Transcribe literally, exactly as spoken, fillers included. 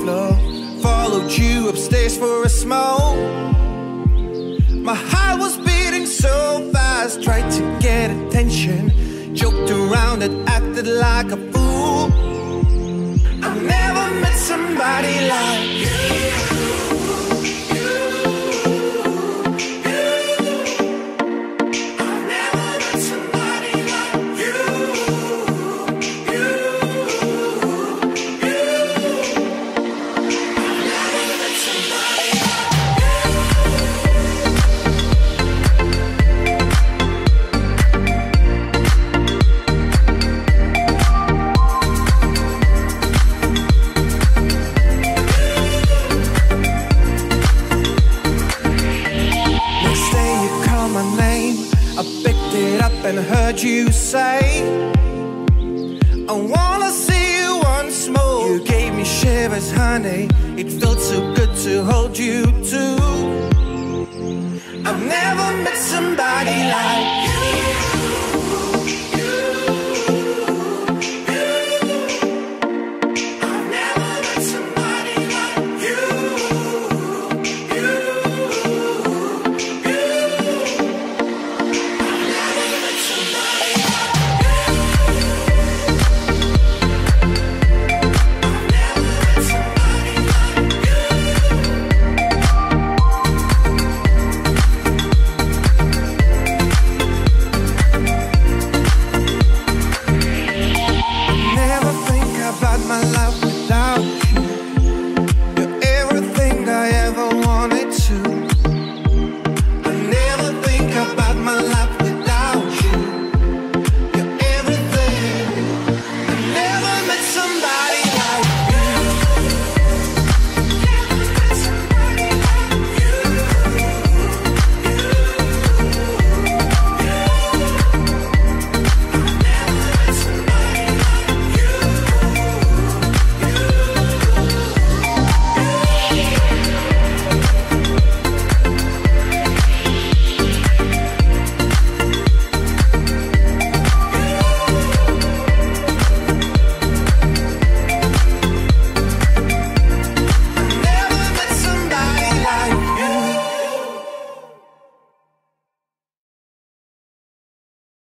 floor. Followed you upstairs for a smoke. My heart was beating so fast, tried to get attention, joked around and acted like a fool. I've never met somebody like you. And heard you say, I wanna see you once more. You gave me shivers, honey. It felt so good to hold you too. I've never met somebody like you.